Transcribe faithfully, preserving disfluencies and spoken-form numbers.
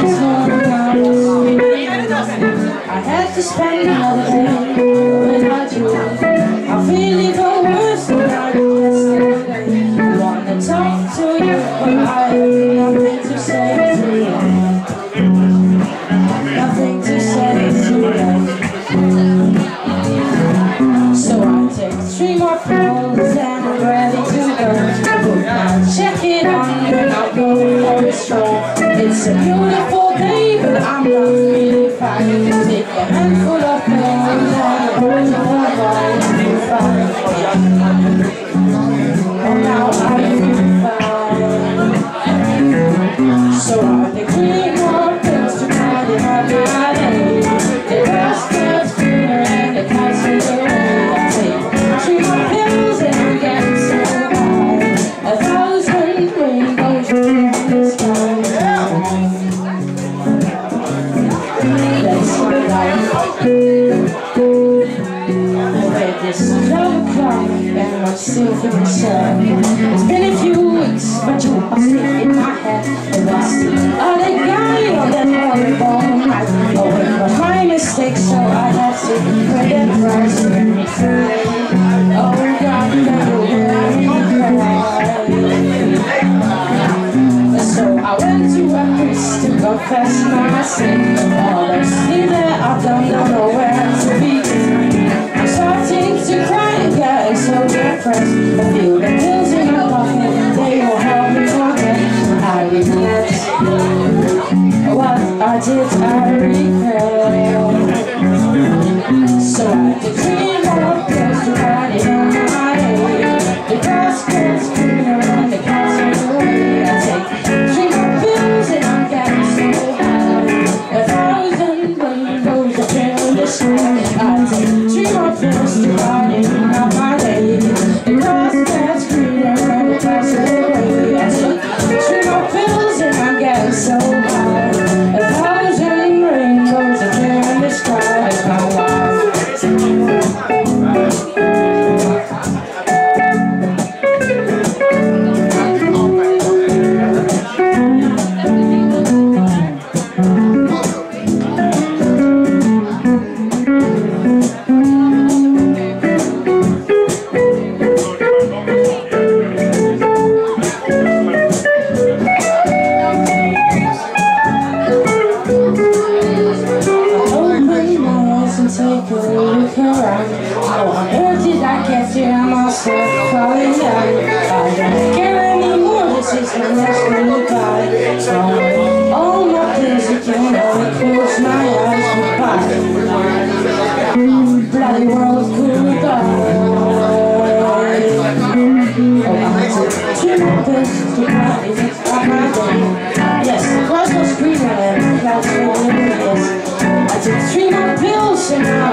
I had to spend another day without you. I feel even worse than I do yesterday. I wanna talk to you, but I have nothing to say to you. Nothing to say to you. So I take three more pills and I'm ready to go. Now check it on and I'll go for a stroll. It's a beautiful day, but I'm not really fine. Take a handful of pills and a bunch of wine and you're fine. Oh, now I feel fine. So I take three more pills to try to have my day. The grass gets greener and the cats fade away. I take three more pills and I'm getting so high. A thousand rainbows in the sky. This twelve o'clock and I'm still feeling sad. It's been a few weeks, but you are still in my head. And that's the other guy on that horrible night. Oh, it was my mistake, so I have to pay the price. Oh God, no, so I went to a priest to confess my sin. All the things that I've done, don't know where to begin. I'm starting to cry and getting so depressed. I feel the pills in my pocket, they will help me forget. I regret what I did, I regret. So I took three more pills to ride it on my head. The grass gets greener and the cats fade away. I take three more pills and I'm getting so high. A thousand rainbows appear in the sky. I take three more pills to ride it on my head. The grass gets greener and the cats fade away. I take three more pills and I'm getting so high. A thousand rainbows appear in the sky. It's my life. Take a look around. Oh, where did I get here? I'm also falling down. I don't care anymore, this is my last goodbye. So, all my days again, I close my eyes goodbye. Bloody world goodbye. Oh, I took two more pills to party on my day. Yes, the grass was greener and the clouds were yes. I took three more pills and I